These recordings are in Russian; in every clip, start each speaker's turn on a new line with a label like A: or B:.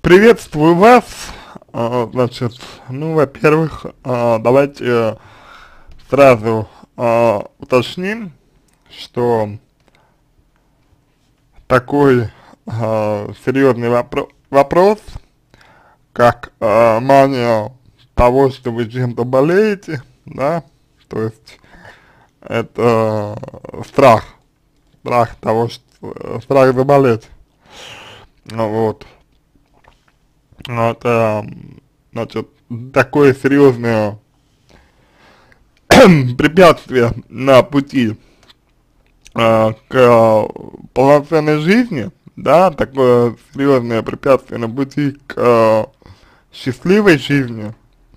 A: Приветствую вас. Значит, ну, во-первых, давайте сразу уточним, что такой серьезный вопрос, как мания того, что вы чем-то болеете, да, то есть это страх, страх того, что страх заболеть, вот. Это, значит, такое серьезное препятствие на пути к полноценной жизни, да, такое серьезное препятствие на пути к счастливой жизни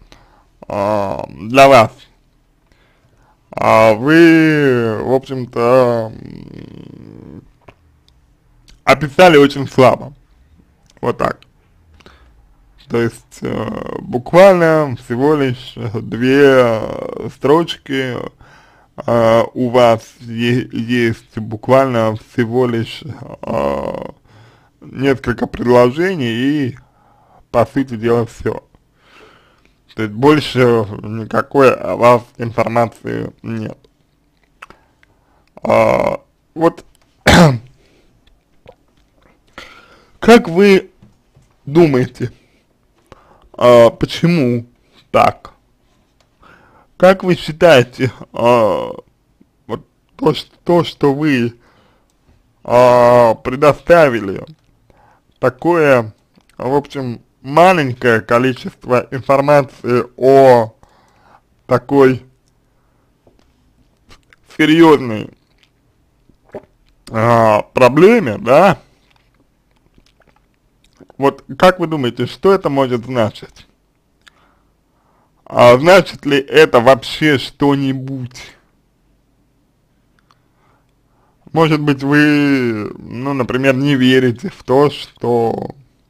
A: для вас. Вы, в общем-то, описали очень слабо, вот так. То есть буквально всего лишь две строчки, у вас есть буквально всего лишь несколько предложений и, по сути дела, все. То есть больше никакой о вас информации нет. Вот как вы думаете, почему так? Как вы считаете, вот то, что вы предоставили, такое, в общем, маленькое количество информации о такой серьезной проблеме, да? Вот как вы думаете, что это может значить? Значит ли это вообще что-нибудь? Может быть, вы, ну, например, не верите в то, что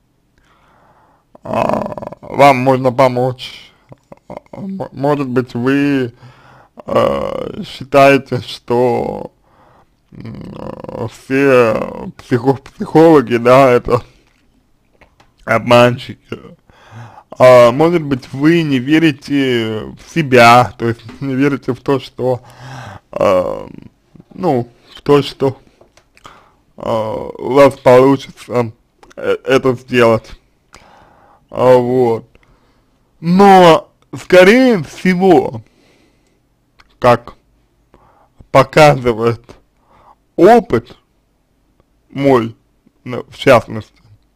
A: вам можно помочь. Может быть, вы считаете, что все психологи, да, это обманщики. Может быть, вы не верите в себя, то есть не верите в то, что, ну, в то, что у вас получится это сделать. Вот. Но, скорее всего, как показывает опыт мой, ну, в частности,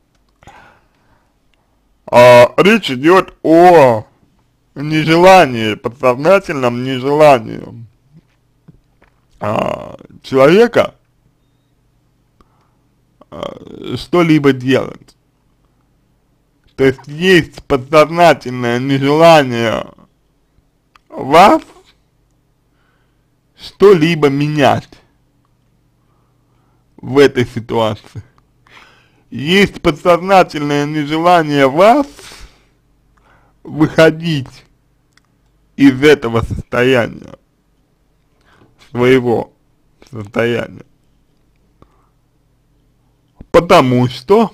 A: речь идет о нежелании, подсознательном нежелании человека что-либо делать. То есть подсознательное нежелание вас что-либо менять в этой ситуации. Есть подсознательное нежелание вас выходить из этого состояния, своего состояния. Потому что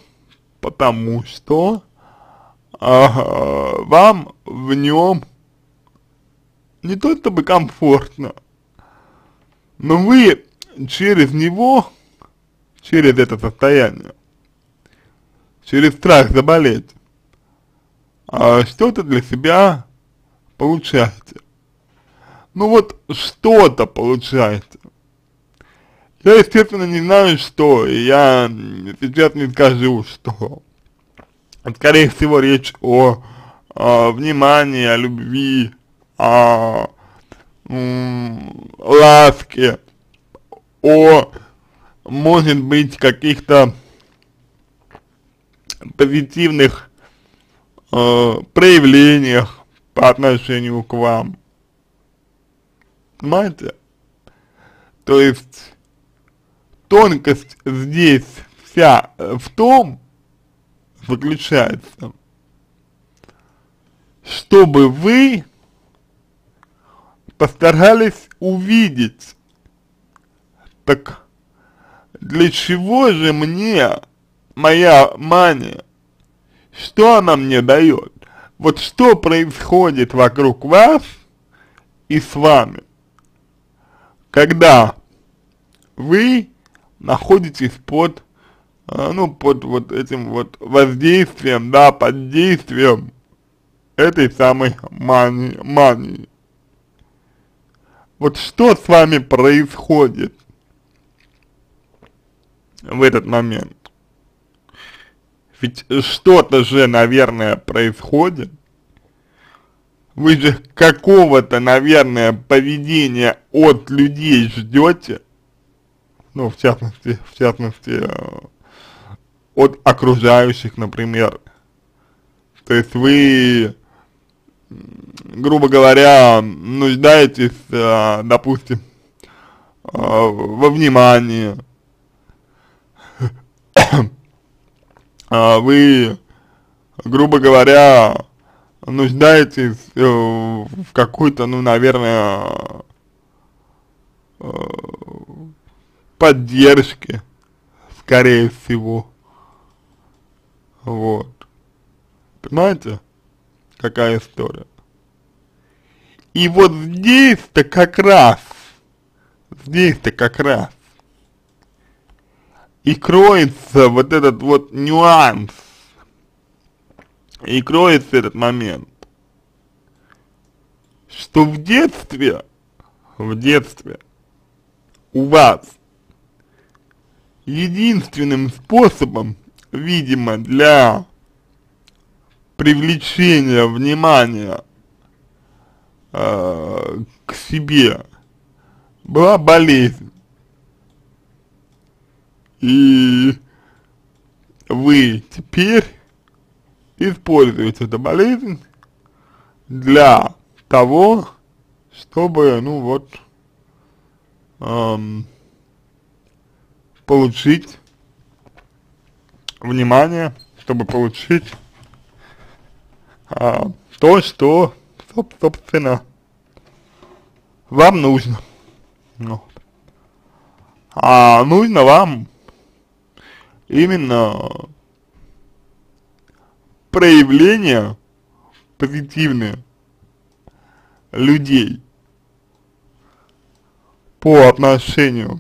A: вам в нем не то чтобы комфортно, но вы через него, через это состояние, через страх заболеть, что-то для себя получаете. Ну вот что-то получаете. Я, естественно, не знаю, что, и я сейчас не скажу, что. Скорее всего, речь о внимании, о любви, о ласке, о, может быть, каких-то позитивных проявлениях по отношению к вам. Понимаете? То есть тонкость здесь вся в том заключается, чтобы вы постарались увидеть, так для чего же мне моя мания, что она мне дает? Вот что происходит вокруг вас и с вами, когда вы находитесь под, ну, под вот этим вот воздействием, да, под действием этой самой мании. Вот что с вами происходит в этот момент? Ведь что-то же, наверное, происходит. Вы же какого-то, наверное, поведения от людей ждете. Ну, в частности, от окружающих, например. То есть вы, грубо говоря, нуждаетесь, допустим, во внимании. Вы, грубо говоря, нуждаетесь в какой-то, ну, наверное, поддержке, скорее всего. Вот. Понимаете, какая история? И вот здесь-то как раз и кроется вот этот вот нюанс, и кроется этот момент, что в детстве у вас единственным способом, видимо, для привлечения внимания к себе была болезнь. И вы теперь используете эту болезнь для того, чтобы, ну вот, получить внимание, чтобы получить то, что, собственно, вам нужно. Вот. А нужно вам именно проявление позитивное людей по отношению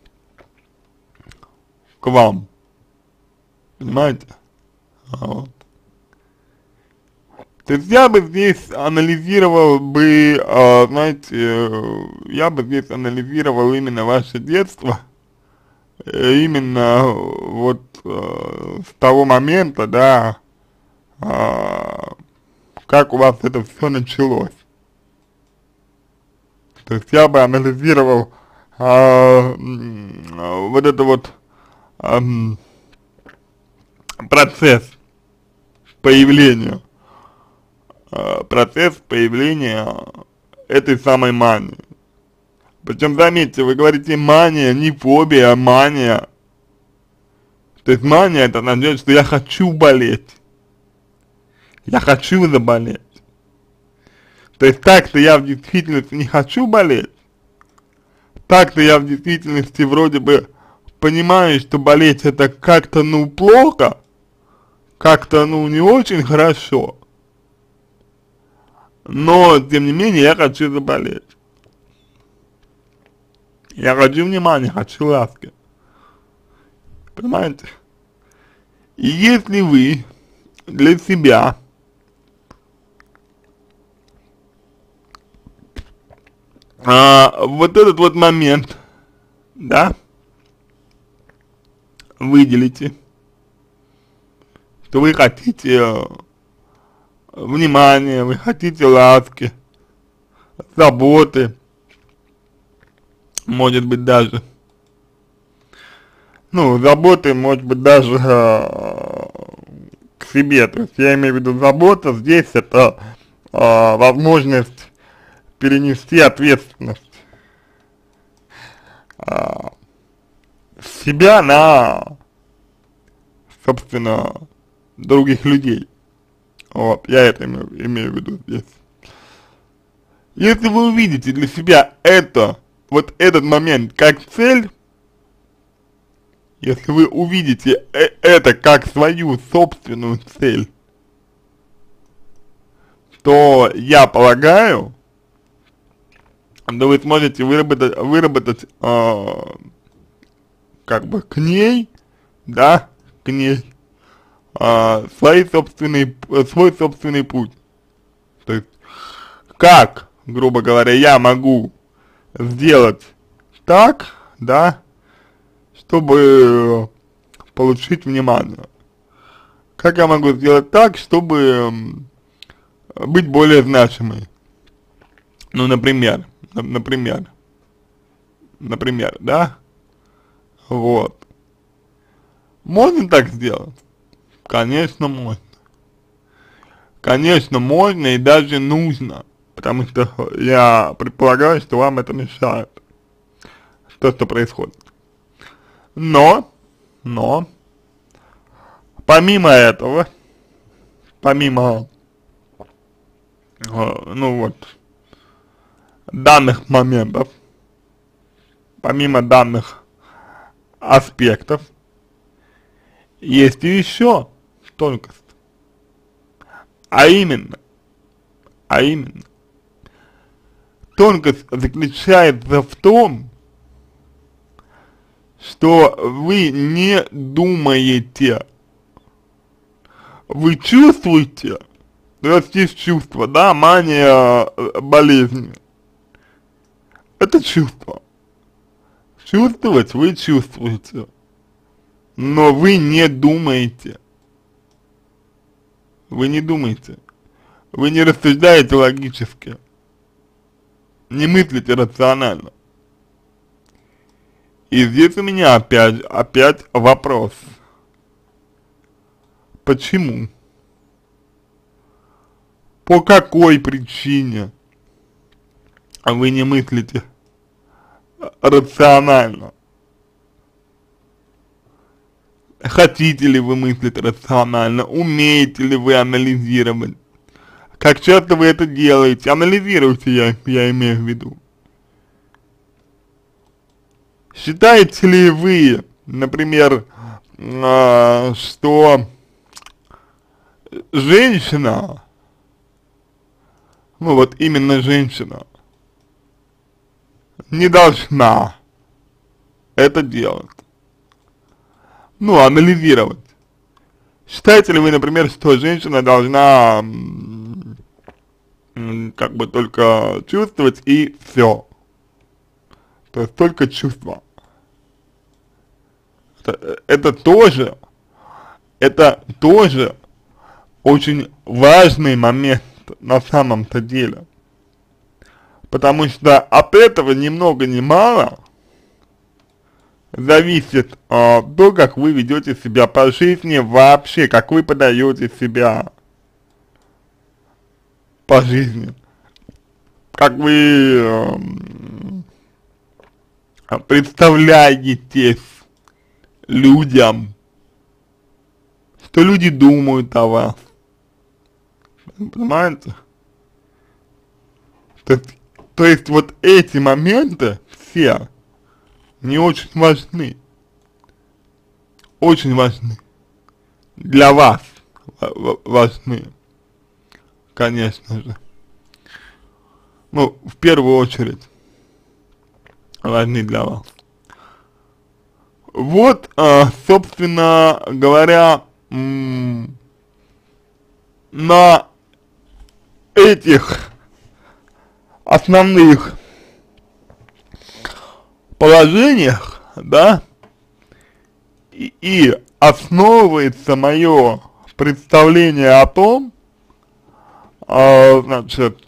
A: к вам. Понимаете? Вот. То есть я бы здесь анализировал бы, знаете, я бы здесь анализировал именно ваше детство, именно вот с того момента, да, как у вас это все началось. То есть я бы анализировал вот это вот процесс появления этой самой мании. Причем, заметьте, вы говорите мания, не фобия, а мания. То есть мания — это означает, что я хочу болеть. Я хочу заболеть. То есть так-то я в действительности не хочу болеть. Так-то я в действительности вроде бы понимаю, что болеть это как-то, ну, плохо, как-то, ну, не очень хорошо. Но, тем не менее, я хочу заболеть. Я хочу внимания, хочу ласки. Понимаете? И если вы для себя вот этот вот момент, да, выделите, что вы хотите внимания, вы хотите ласки, заботы, может быть даже, ну, заботы, может быть даже к себе, то есть я имею в виду забота, здесь это возможность перенести ответственность себя на, собственно, других людей. Вот, я это имею в виду здесь. Если вы увидите для себя это, вот этот момент как цель, если вы увидите это как свою собственную цель, то я полагаю, да вы сможете выработать как бы к ней, да, к ней, свой собственный путь. То есть, как, грубо говоря, я могу сделать так, да, чтобы получить внимание. Как я могу сделать так, чтобы быть более значимой? Ну, например, да, вот. Можно так сделать? Конечно, можно. Конечно, можно и даже нужно, потому что я предполагаю, что вам это мешает, то, что происходит. Но, помимо этого, помимо, ну вот, данных моментов, помимо данных аспектов, есть и еще тонкость, а именно, тонкость заключается в том, что вы не думаете, вы чувствуете, у вас есть чувство, да, мания болезни, это чувство, чувствовать вы чувствуете, но вы не думаете, вы не рассуждаете логически, не мыслите рационально. И здесь у меня опять вопрос. Почему? По какой причине вы не мыслите рационально? Хотите ли вы мыслить рационально? Умеете ли вы анализировать? Как часто вы это делаете? Анализируйте, я имею в виду. Считаете ли вы, например, что женщина, ну вот именно женщина, не должна это делать? Ну, анализировать. Считаете ли вы, например, что женщина должна как бы только чувствовать и все? То есть только чувства. Это тоже очень важный момент на самом-то деле. Потому что от этого ни много ни мало зависит то, как вы ведете себя по жизни вообще, как вы подаете себя по жизни, как вы представляетесь людям, что люди думают о вас, понимаете? То есть вот эти моменты все, не очень важны, для вас важны, конечно же, ну, в первую очередь, важны для вас. Вот, собственно говоря, на этих основных положениях, да, и основывается мое представление о том, значит,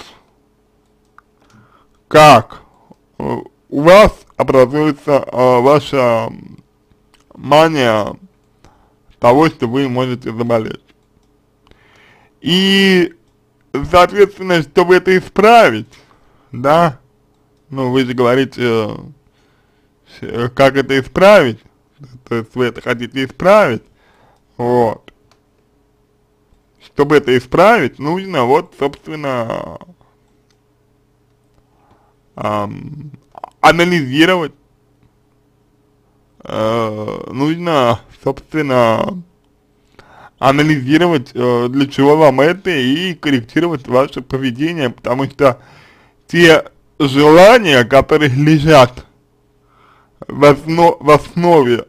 A: как у вас образуется ваша мания того, что вы можете заболеть. И, соответственно, чтобы это исправить, да, ну вы же говорите, как это исправить, то есть вы это хотите исправить, вот. Чтобы это исправить, нужно вот, собственно, анализировать, нужно, собственно, анализировать, для чего вам это, и корректировать ваше поведение, потому что те желания, которые лежат в основе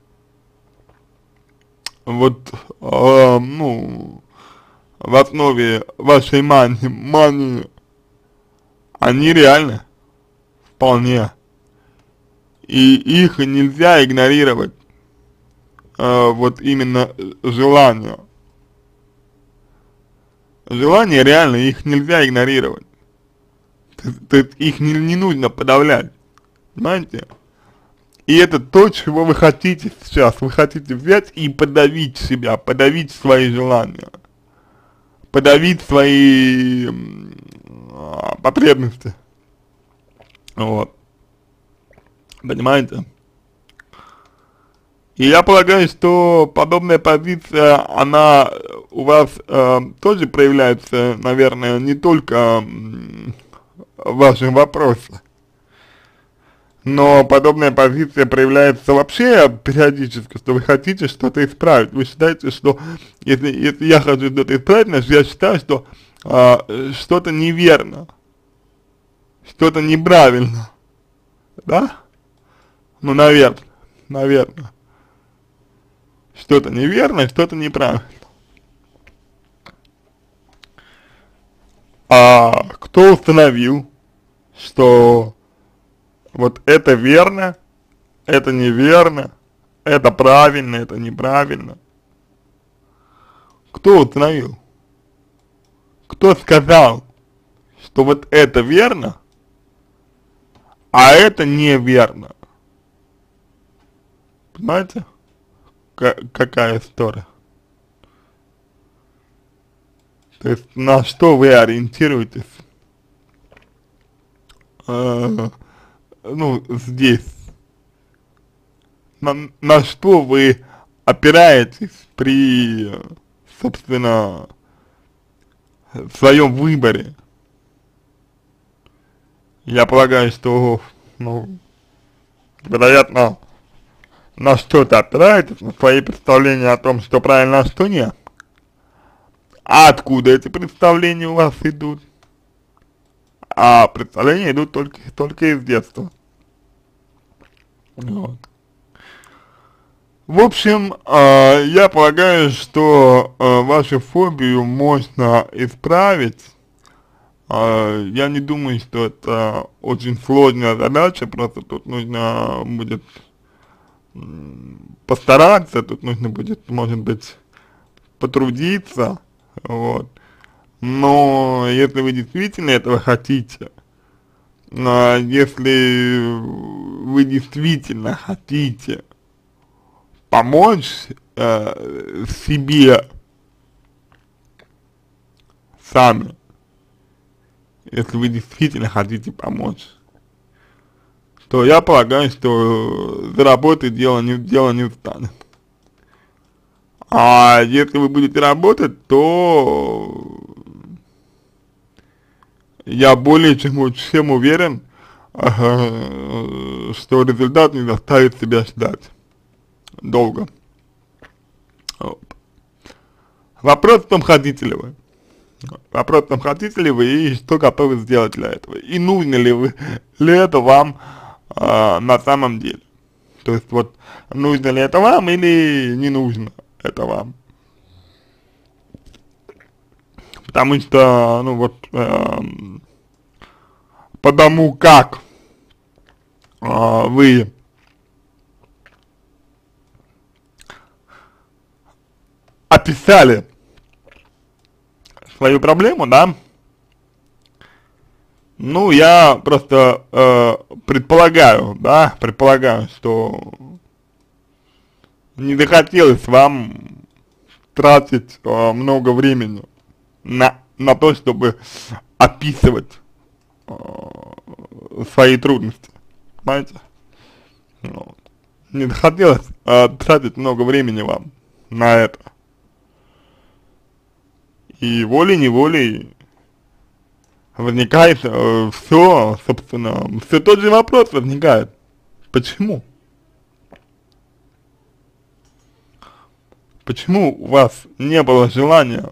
A: вот, ну, в основе вашей мании, они реальны вполне, и их нельзя игнорировать, вот именно желания. Желания реально, их нельзя игнорировать. То есть их не нужно подавлять, понимаете? И это то, чего вы хотите сейчас. Вы хотите взять и подавить себя, подавить свои желания, подавить свои потребности. Вот. Понимаете? И я полагаю, что подобная позиция, она у вас тоже проявляется, наверное, не только в ваших вопросах, но подобная позиция проявляется вообще периодически, что вы хотите что-то исправить. Вы считаете, что если я хочу что-то исправить, значит я считаю, что что-то неверно, что-то неправильно, да? Ну, наверное. Что-то неверно, что-то неправильно. А кто установил, что вот это верно, это неверно, это правильно, это неправильно? Кто установил? Кто сказал, что вот это верно, а это неверно? Понимаете? Какая история? То есть на что вы ориентируетесь, ну, здесь? На что вы опираетесь при, собственно, своем выборе? Я полагаю, что, ну, вероятно, на что-то опираетесь, на свои представления о том, что правильно, а что нет. А откуда эти представления у вас идут? А представления идут только из детства. Вот. В общем, я полагаю, что вашу фобию можно исправить. Я не думаю, что это очень сложная задача, просто тут нужно будет постараться, тут нужно будет, может быть, потрудиться, вот. Но если вы действительно этого хотите, если вы действительно хотите помочь себе сами, если вы действительно хотите помочь, то я полагаю, что заработать дело не станет. А если вы будете работать, то я более чем уверен, что результат не заставит себя ждать долго. Вот. Вопрос в том, хотите ли вы. Вопрос в том, хотите ли вы и что готовы сделать для этого. И нужно ли это вам на самом деле. То есть вот, нужно ли это вам или не нужно это вам. Потому что, ну вот, потому как вы описали свою проблему, да, ну, я просто предполагаю, что не захотелось вам тратить много времени на то, чтобы описывать свои трудности, понимаете? Вот. Не захотелось тратить много времени вам на это. И волей-неволей возникает все, собственно, все тот же вопрос возникает. Почему? почему у вас не было желания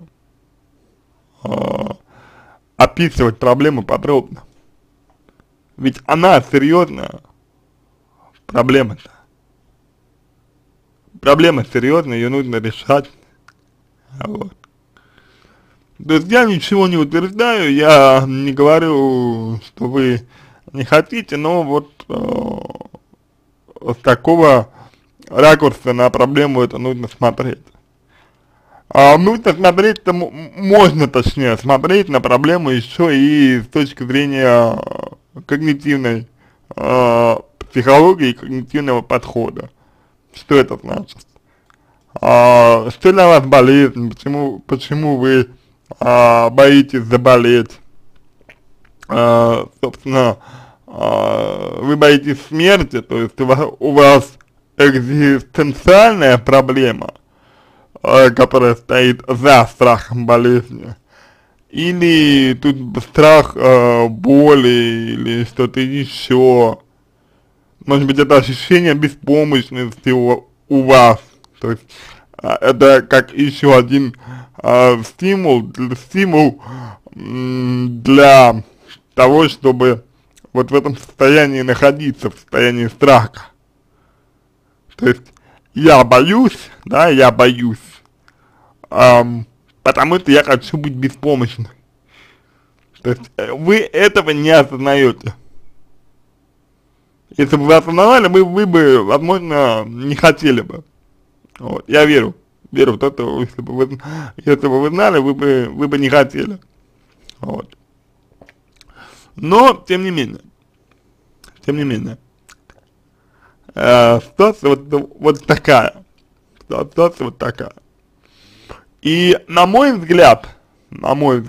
A: а, описывать проблему подробно? Ведь она серьезная, проблема-то. Проблема серьезная, ее нужно решать. Вот. То есть я ничего не утверждаю, я не говорю, что вы не хотите, но вот с такого ракурса на проблему это нужно смотреть. Нужно смотреть, можно точнее смотреть на проблему еще и с точки зрения когнитивной психологии и когнитивного подхода. Что это значит? Что для вас болезнь, почему вы боитесь заболеть, собственно, вы боитесь смерти, то есть у вас экзистенциальная проблема, которая стоит за страхом болезни, или тут страх боли, или что-то еще, может быть это ощущение беспомощности у вас, то есть это как еще один стимул для того, чтобы вот в этом состоянии находиться, в состоянии страха. То есть я боюсь, да, я боюсь, потому что я хочу быть беспомощным. То есть вы этого не осознаете. Если бы вы осознавали, вы бы, возможно, не хотели бы. Вот, я верю в то, что если бы вы знали, вы бы не хотели. Вот. Но, тем не менее, ситуация вот такая. Ситуация вот такая. И на мой взгляд, ну,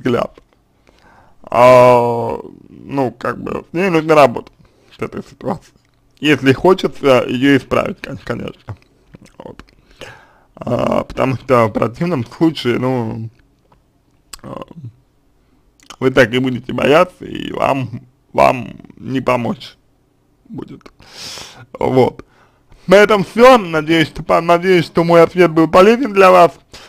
A: как бы, с ней нужно работать, с этой ситуацией. Если хочется ее исправить, конечно. Вот. Потому что в противном случае, ну, вы так и будете бояться, и вам не помочь будет. Вот. На этом все. Надеюсь, что мой ответ был полезен для вас.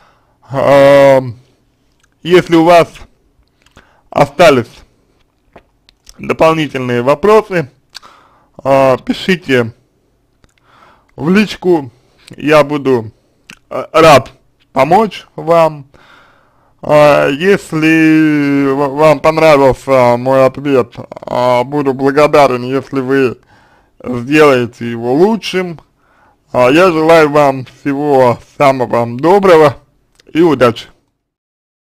A: Если у вас остались дополнительные вопросы, пишите в личку, я буду рад помочь вам. Если вам понравился мой ответ, буду благодарен, если вы сделаете его лучшим. Я желаю вам всего самого доброго и удачи.